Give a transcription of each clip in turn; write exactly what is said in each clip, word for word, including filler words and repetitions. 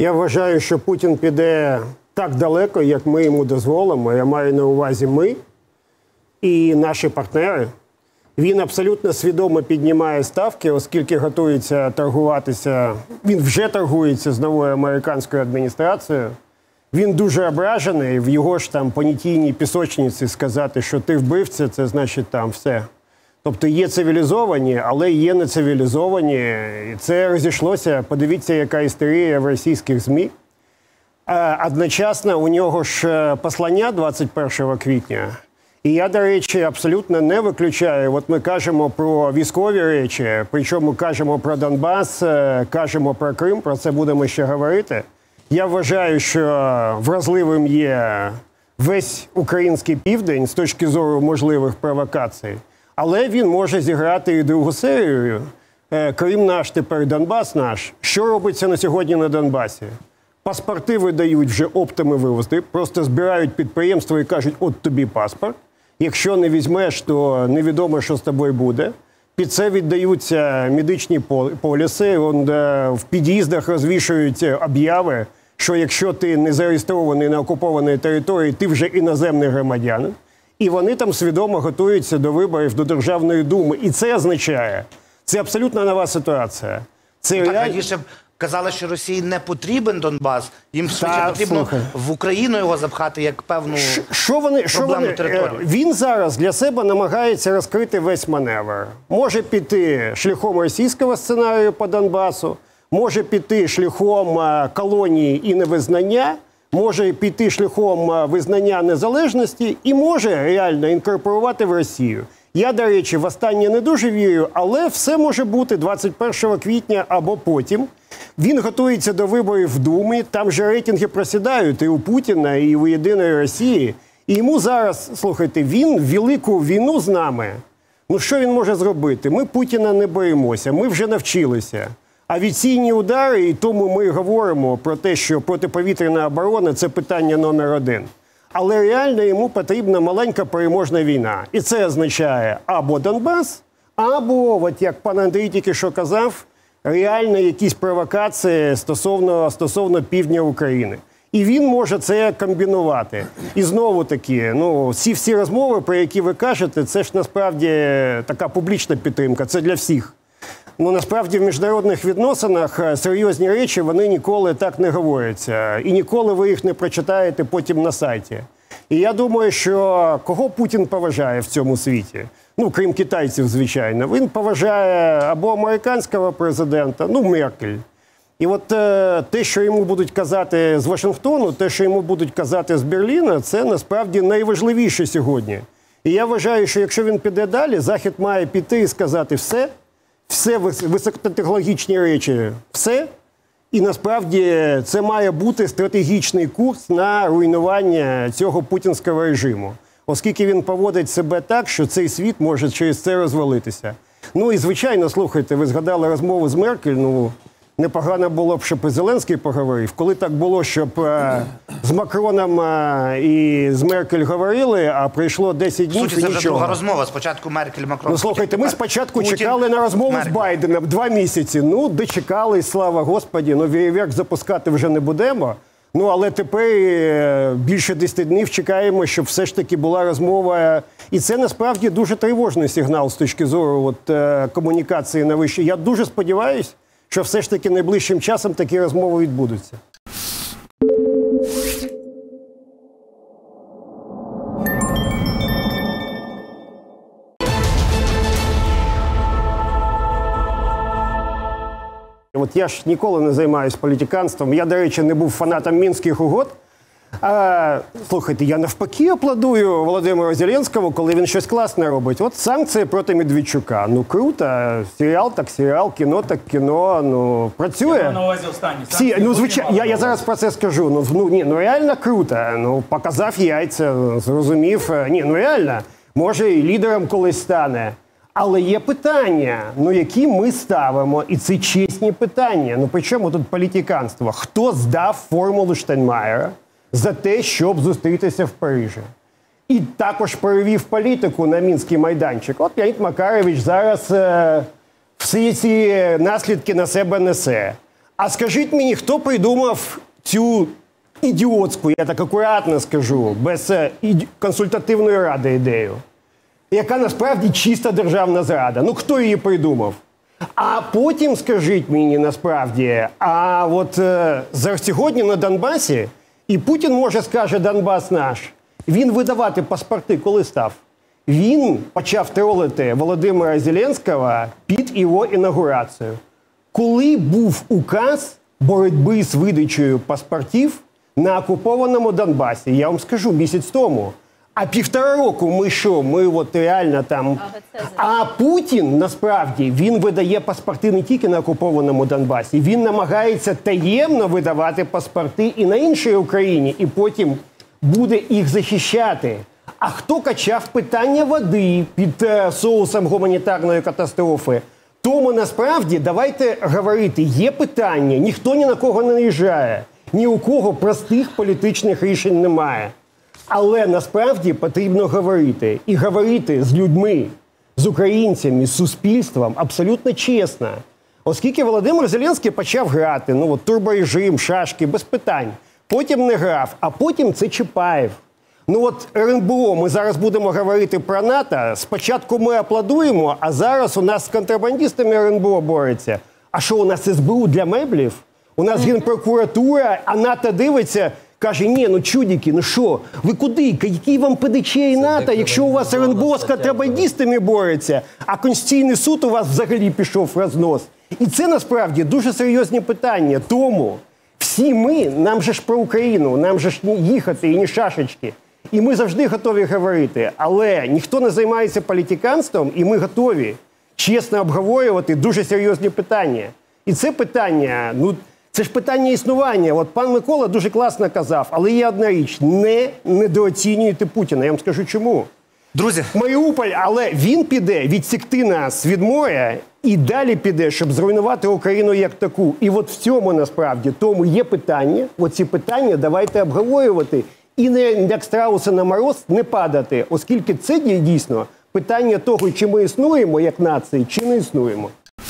Я вважаю, що Путін піде так далеко, як ми йому дозволимо. Я маю на увазі ми і наші партнери. Він абсолютно свідомо піднімає ставки, оскільки готується торгуватися. Він вже торгується з новою американською адміністрацією. Він дуже ображений, в його ж там понятійній пісочниці сказати, що ти вбивця, це значить там все. Тобто є цивілізовані, але є нецивілізовані. І це розійшлося. Подивіться, яка істерія в російських ЗМІ. А одночасно у нього ж послання двадцять першого квітня. І я, до речі, абсолютно не виключаю. От ми кажемо про військові речі, причому кажемо про Донбас, кажемо про Крим, про це будемо ще говорити. Я вважаю, що вразливим є весь український південь з точки зору можливих провокацій. Але він може зіграти і другу серію. Крим наш, тепер Донбас наш. Що робиться на сьогодні на Донбасі? Паспорти видають вже оптами вивозити, просто збирають підприємства і кажуть, от тобі паспорт. Якщо не візьмеш, то невідомо, що з тобою буде. Під це віддаються медичні поліси, в під'їздах розвішують об'яви, що якщо ти не зареєстрований на окупованій території, ти вже іноземний громадянин. І вони там свідомо готуються до виборів до Державної Думи. І це означає, це абсолютно нова ситуація. Це так, реаль... раніше казали, що Росії не потрібен Донбас, їм швидше потрібно слухай. в Україну його запхати як певну Ш, що вони, що проблемну вони, територію. Він зараз для себе намагається розкрити весь маневр. Може піти шляхом російського сценарію по Донбасу, може піти шляхом колонії і невизнання, може піти шляхом визнання незалежності і може реально інкорпорувати в Росію. Я, до речі, в останнє не дуже вірю, але все може бути двадцять першого квітня або потім. Він готується до виборів в Думі, там же рейтинги просідають і у Путіна, і у Єдиної Росії. І йому зараз, слухайте, він велику війну з нами. Ну що він може зробити? Ми Путіна не боїмося, ми вже навчилися. Авіаційні удари, і тому ми говоримо про те, що протиповітряна оборона – це питання номер один. Але реально йому потрібна маленька переможна війна. І це означає або Донбас, або, от як пан Андрій тільки що казав, реально якісь провокації стосовно, стосовно півдня України. І він може це комбінувати. І знову-таки, ну, всі всі розмови, про які ви кажете, це ж насправді така публічна підтримка, це для всіх. Ну, насправді, в міжнародних відносинах серйозні речі, вони ніколи так не говоряться. І ніколи ви їх не прочитаєте потім на сайті. І я думаю, що кого Путін поважає в цьому світі? Ну, крім китайців, звичайно. Він поважає або американського президента, ну, Меркель. І от е, те, що йому будуть казати з Вашингтону, те, що йому будуть казати з Берліна, це насправді найважливіше сьогодні. І я вважаю, що якщо він піде далі, Захід має піти і сказати все, все високотехнологічні речі, все. І насправді це має бути стратегічний курс на руйнування цього путінського режиму. Оскільки він поводить себе так, що цей світ може через це розвалитися. Ну і звичайно, слухайте, ви згадали розмову з Меркель, ну непогано було б, щоб і Зеленський поговорив. Коли так було, щоб е, з Макроном е, і з Меркель говорили, а пройшло десять днів і нічого. Це вже друга розмова. Спочатку Меркель, Макрон. Ну, слухайте, ми спочатку Путін, чекали на розмову Меркель. з Байденом два місяці. Ну, дочекались, слава Господі. Ну, вієвєрк запускати вже не будемо. Ну, але тепер е, більше десяти днів чекаємо, щоб все ж таки була розмова. І це насправді дуже тривожний сигнал з точки зору от, е, комунікації на вищій. Я дуже сподіваюся, що все ж таки найближчим часом такі розмови відбудуться. От я ж ніколи не займаюся політиканством. Я, до речі, не був фанатом Мінських угод. А, слухайте, я навпаки аплодую Володимиру Зеленському, коли він щось класне робить. От санкції проти Медведчука. Ну, круто. Серіал так серіал, кіно так кіно. Ну, працює. Я на увазі останні. Всі, ну, звичайно, я, я зараз про це скажу. Ну, ну, ні, ну реально круто. Ну, показав яйця, зрозумів. Ні, ну реально, може і лідером колись стане. Але є питання, ну, які ми ставимо, і це чесні питання. Ну, при чому тут політиканство? Хто здав формулу Штайнмаєра за те, щоб зустрітися в Парижі? І також перевів політику на Мінський майданчик. От Леонід Макарович зараз е, всі ці наслідки на себе несе. А скажіть мені, хто придумав цю ідіотську, я так акуратно скажу, без е, іді- консультативної ради ідею, яка насправді чиста державна зрада? Ну, хто її придумав? А потім скажіть мені насправді, а от е, за сьогодні на Донбасі, і Путін, може, скаже, Донбас наш, він видавати паспорти коли став? Він почав тролити Володимира Зеленського під його інаугурацію. Коли був указ боротьби з видачею паспортів на окупованому Донбасі? Я вам скажу, місяць тому. А півтора року ми що? Ми от реально там... А Путін, насправді, він видає паспорти не тільки на окупованому Донбасі. Він намагається таємно видавати паспорти і на іншій Україні, і потім буде їх захищати. А хто качав питання води під е, соусом гуманітарної катастрофи? Тому насправді, давайте говорити, є питання, ніхто ні на кого не наїжджає, ні у кого простих політичних рішень немає. Але насправді потрібно говорити. І говорити з людьми, з українцями, з суспільством абсолютно чесно. Оскільки Володимир Зеленський почав грати, ну от турборежим, шашки, без питань. Потім не грав, а потім це Чапаєв. Ну от ер ен бе о, ми зараз будемо говорити про НАТО. Спочатку ми аплодуємо, а зараз у нас з контрабандистами ер ен бе о бореться. А що, у нас ес бе у для меблів? У нас Генпрокуратура, а НАТО дивиться, каже, ні, ну чудики, ну що, ви куди? Який вам пе де че і НАТО, якщо у вас ер ен бе о з контрабандистами бореться, а Конституційний суд у вас взагалі пішов в рознос? І це насправді дуже серйозні питання. Тому всі ми, нам же ж про Україну, нам же ж не їхати і не шашечки. І ми завжди готові говорити, але ніхто не займається політиканством, і ми готові чесно обговорювати дуже серйозні питання. І це питання, ну, це ж питання існування. От пан Микола дуже класно казав, але є одна річ, не недооцінюйте Путіна. Я вам скажу чому. Друзі, Маріуполь, але він піде відсікти нас від моря і далі піде, щоб зруйнувати Україну як таку. І от в цьому насправді, тому є питання, оці питання давайте обговорювати. І не, як страуси на мороз, не падати, оскільки це дійсно питання того, чи ми існуємо як нації, чи не існуємо.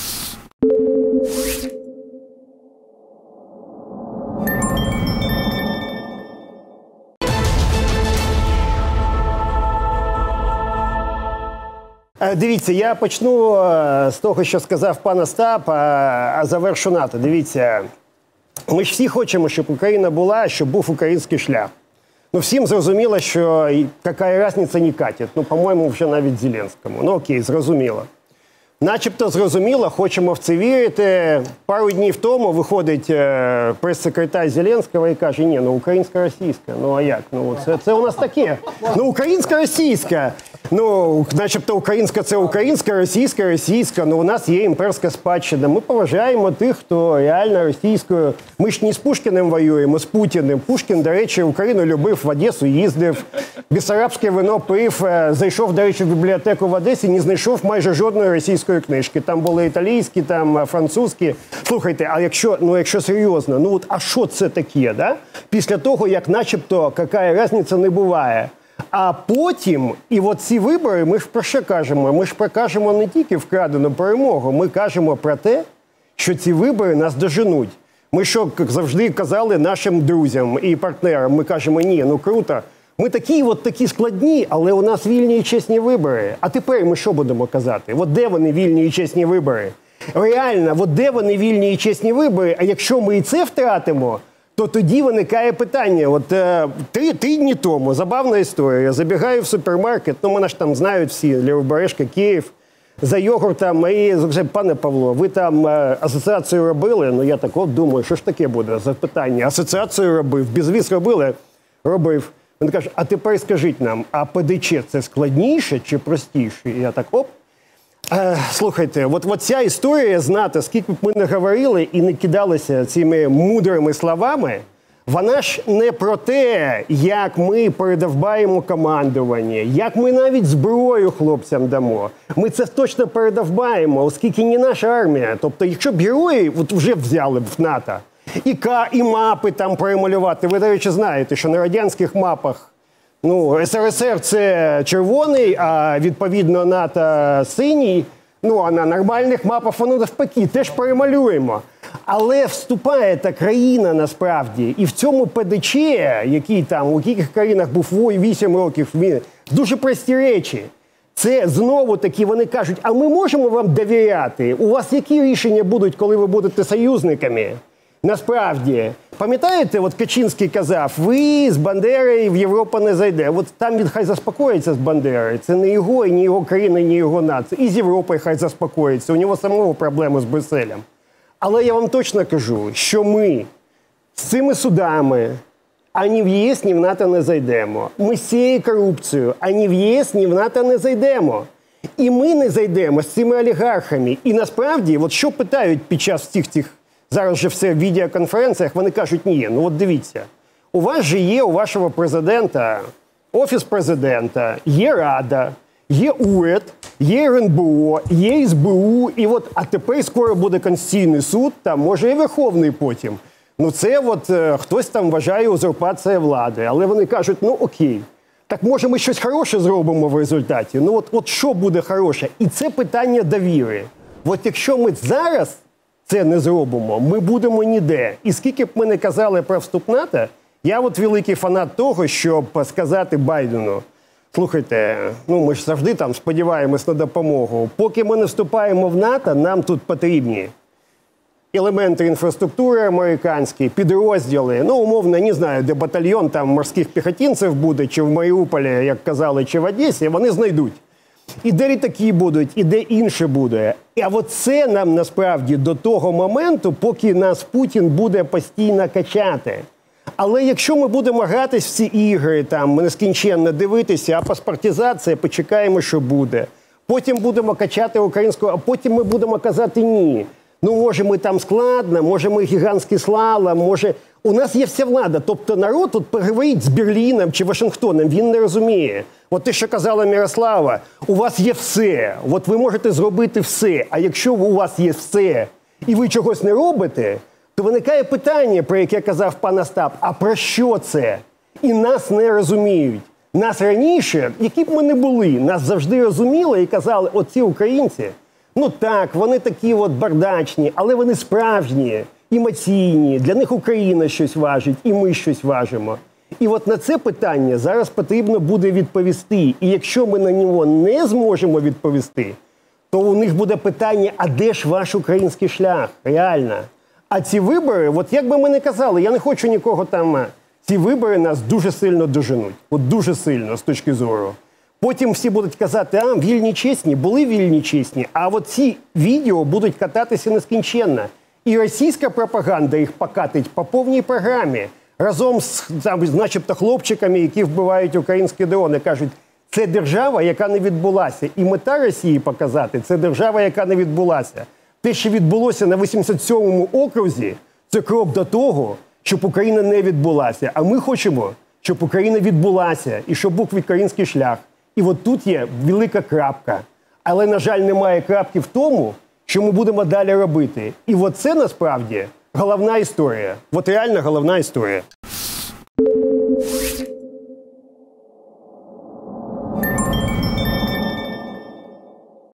Е, Дивіться, я почну е, з того, що сказав пан Остап, а, а завершу НАТО. Дивіться, ми ж всі хочемо, щоб Україна була, щоб був український шлях. Ну, всім зрозуміло, що яка різниця не катить. Ну, по-моєму, вже навіть Зеленському. Ну, окей, зрозуміло. Начебто зрозуміло, хочемо в це вірити. Пару днів тому виходить е, прес-секретар Зеленського і каже, ні, ну українсько-російська. Ну, а як? Ну, це, це у нас таке. Ну, українсько-російська. Ну, начебто українська – це українська, російська – російська. Ну, у нас є імперська спадщина. Ми поважаємо тих, хто реально російською. Ми ж не з Пушкіним воюємо, з Путіним. Пушкін, до речі, Україну любив, в Одесу їздив, бісарабське вино пив, зайшов, до речі, в бібліотеку в Одесі, не знайшов майже жодної російської книжки. Там були італійські, там французькі. Слухайте, а якщо, ну, якщо серйозно, ну от, а що це таке, да? Після того, як начебто, яка різниця не буває. А потім, і от ці вибори, ми ж про що кажемо? Ми ж покажемо не тільки вкрадену перемогу, ми кажемо про те, що ці вибори нас доженуть. Ми що завжди казали нашим друзям і партнерам, ми кажемо, ні, ну круто, ми такі от такі складні, але у нас вільні і чесні вибори. А тепер ми що будемо казати? От де вони вільні і чесні вибори? Реально, от де вони вільні і чесні вибори, а якщо ми і це втратимо, то тоді виникає питання. От е, три тижні тому, забавна історія, я забігаю в супермаркет, ну мене ж там знають всі, Лівобережка, Київ, за йогуртом, і вже, пане Павло, ви там е, асоціацію робили? Ну я так от думаю, що ж таке буде за питання? Асоціацію робив, безвіз робили? Робив. Він каже, а тепер скажіть нам, а пе де че це складніше чи простіше? І я так, оп. Е, слухайте, от, от ця історія з НАТО, скільки б ми не говорили і не кидалися цими мудрими словами, вона ж не про те, як ми передовбаємо командування, як ми навіть зброю хлопцям дамо. Ми це точно передовбаємо, оскільки не наша армія. Тобто, якщо б герої от вже взяли б в НАТО, і, ка, і мапи там перемалювати, ви, до речі, знаєте, що на радянських мапах ну, ес ер ес ер – це червоний, а відповідно НАТО – синій. Ну, а на нормальних мапах воно навпаки, теж перемалюємо. Але вступає та країна насправді, і в цьому ПДЧ, який там у яких країнах був вісім років, він дуже прості речі. Це знову таки вони кажуть, а ми можемо вам довіряти? У вас які рішення будуть, коли ви будете союзниками? Насправді, пам'ятаєте, от Качинський казав, ви з Бандерою в Європу не зайде. От там він хай заспокоїться з Бандерою. Це не його, і ні його країна, ні його нація. І з Європою хай заспокоїться. У нього самого проблеми з Брюсселем. Але я вам точно кажу, що ми з цими судами ані в ЄС, ні в НАТО не зайдемо. Ми з цією корупцією ані в ЄС, ні в НАТО не зайдемо. І ми не зайдемо з цими олігархами. І насправді, от що питають під час всіх цих, зараз же все в відеоконференціях, вони кажуть, ні, ну от дивіться, у вас же є, у вашого президента, Офіс президента, є Рада, є уряд, є ер ен бе о, є ес бе у, і от, а тепер скоро буде Конституційний суд, там, може і Верховний потім. Ну це от е, хтось там вважає узурпація влади, але вони кажуть, ну окей, так може ми щось хороше зробимо в результаті? Ну от, от що буде хороше? І це питання довіри. От якщо ми зараз це не зробимо, ми будемо ніде. І скільки б ми не казали про вступ НАТО, я от великий фанат того, щоб сказати Байдену, слухайте, ну ми ж завжди там сподіваємось на допомогу. Поки ми не вступаємо в НАТО, нам тут потрібні елементи інфраструктури американські, підрозділи, ну, умовно, не знаю, де батальйон там морських піхотинців буде, чи в Маріуполі, як казали, чи в Одесі, вони знайдуть. І де літаки будуть, і де інше буде. А от це нам насправді до того моменту, поки нас Путін буде постійно качати. Але якщо ми будемо гратись в ці ігри, там, нескінченно дивитися, а паспортизація, почекаємо, що буде. Потім будемо качати українську, а потім ми будемо казати ні. Ну, може, ми там складно, може, ми гігантський слалом, може... У нас є вся влада. Тобто народ тут поговорить з Берліном чи Вашингтоном, він не розуміє. От те, що казала Мирослава, у вас є все. От ви можете зробити все. А якщо у вас є все, і ви чогось не робите, то виникає питання, про яке казав пан Остап, а про що це? І нас не розуміють. Нас раніше, які б ми не були, нас завжди розуміли і казали, оці українці, ну так, вони такі от бардачні, але вони справжні, емоційні, для них Україна щось важить, і ми щось важимо. І от на це питання зараз потрібно буде відповісти. І якщо ми на нього не зможемо відповісти, то у них буде питання, а де ж ваш український шлях? Реально. А ці вибори, от як би ми не казали, я не хочу нікого там, ці вибори нас дуже сильно доженуть. От дуже сильно, з точки зору. Потім всі будуть казати, а, вільні чесні, були вільні чесні, а от ці відео будуть кататися нескінченно. І російська пропаганда їх покатить по повній програмі. Разом з, там, з начебто хлопчиками, які вбивають українські дрони. Кажуть, це держава, яка не відбулася. І мета Росії показати, це держава, яка не відбулася. Те, що відбулося на вісімдесят сьомому окрузі, це крок до того, щоб Україна не відбулася. А ми хочемо, щоб Україна відбулася і щоб був український шлях. І от тут є велика крапка. Але, на жаль, немає крапки в тому, що ми будемо далі робити. І от це, насправді, головна історія. От реально головна історія.